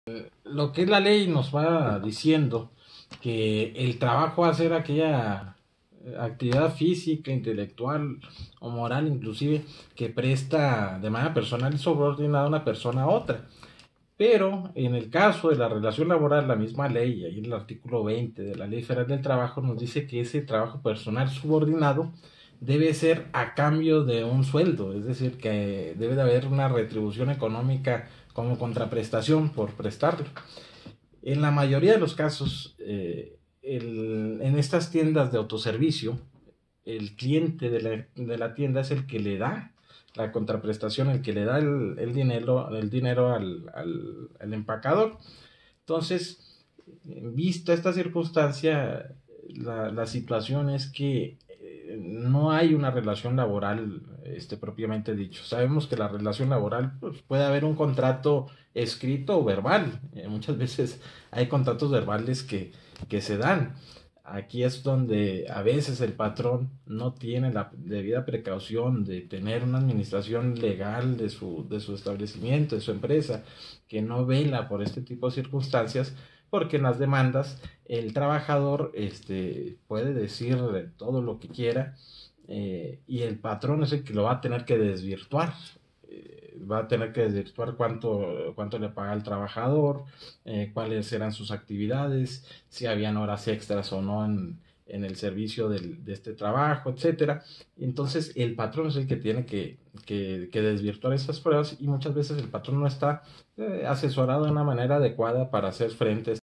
Lo que es la ley nos va diciendo que el trabajo va a ser aquella actividad física, intelectual o moral inclusive que presta de manera personal y subordinada a una persona a otra. Pero en el caso de la relación laboral, la misma ley, ahí en el artículo 20 de la Ley Federal del Trabajo, nos dice que ese trabajo personal subordinado debe ser a cambio de un sueldo, es decir, que debe de haber una retribución económica como contraprestación por prestarlo. En la mayoría de los casos, en estas tiendas de autoservicio, el cliente de la tienda es el que le da la contraprestación, el que le da el dinero al empacador. Entonces, vista esta circunstancia, la situación es que no hay una relación laboral propiamente dicho. Sabemos que la relación laboral pues, puede haber un contrato escrito o verbal. Muchas veces hay contratos verbales que se dan. Aquí es donde a veces el patrón no tiene la debida precaución de tener una administración legal de su establecimiento, de su empresa, que no vela por este tipo de circunstancias, porque en las demandas el trabajador puede decir todo lo que quiera, y el patrón es el que lo va a tener que desvirtuar. Va a tener que desvirtuar cuánto le paga al trabajador, cuáles eran sus actividades, si habían horas extras o no en el servicio de este trabajo, etcétera. Entonces el patrón es el que tiene que desvirtuar esas pruebas, y muchas veces el patrón no está asesorado de una manera adecuada para hacer frente a